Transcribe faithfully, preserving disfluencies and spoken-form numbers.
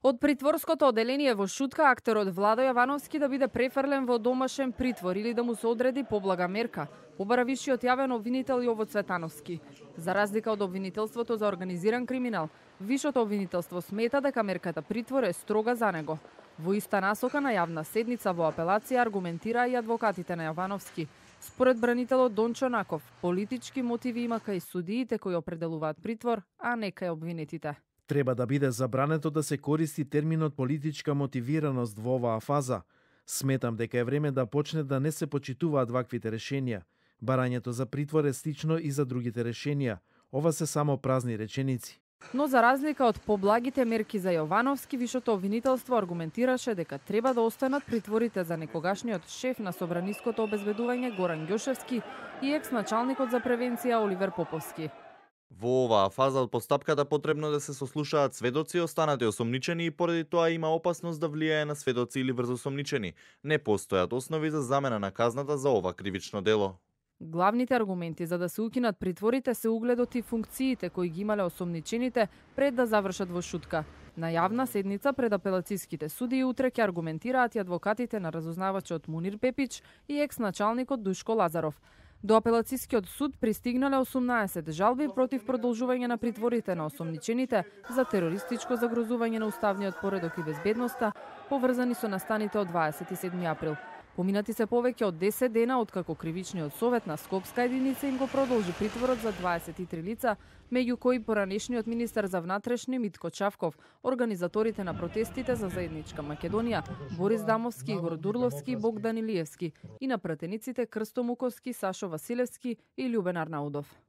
Од притворското оделение во Шутка актерот Владо Јовановски да биде префрлен во домашен притвор или да му се одреди поблага мерка, побара висшиот јавен обвинител Јово Цветановски. За разлика од обвинителството за организиран криминал, висшото обвинителство смета дека мерката притвор е строга за него. Во иста насока на јавна седница во апелација аргументираа и адвокатите на Јовановски. Според бранителот Дончо Наков, политички мотиви има кај судиите кои определуваат притвор, а не кај обвинетите. Треба да биде забрането да се користи терминот политичка мотивираност во оваа фаза. Сметам дека е време да почне да не се почитуваат ваквите решенија. Барањето за притвор е слично и за другите решенија. Ова се само празни реченици. Но за разлика од поблагите мерки за Јовановски, висшото обвинителство аргументираше дека треба да останат притворите за некогашниот шеф на собраниското обезбедување Горан Ѓошевски и екс-началникот за превенција Оливер Поповски. Во оваа фаза од постапката потребно да се сослушаат сведоци останати осомничени и поради тоа има опасност да влијае на сведоци или врз осомничени. Не постојат основи за замена на казната за ова кривично дело. Главните аргументи за да се укинат притворите се угледот и функциите кои ги имале осомничените пред да завршат во Шутка. На јавна седница пред апелацијските судии утре ќе аргументираат и адвокатите на разузнавачот Мунир Пепич и екс-началникот Душко Лазаров. До апелацијскиот суд пристигнале осумнаесет жалби против продолжување на притворите на осомничените за терористичко загрозување на уставниот поредок и безбедноста, поврзани со настаните од дваесет и седми април. Поминати се повеќе од десет дена откако кривичниот совет на Скопска единица им го продолжи притворот за дваесет и три лица, меѓу кои поранешниот министер за внатрешни Митко Чавков, организаторите на протестите за заедничка Македонија, Борис Дамовски, Игор Дурловски и Богдан Илиевски и на пратениците Крсто Муковски, Сашо Василевски и Љубен Арнаудов.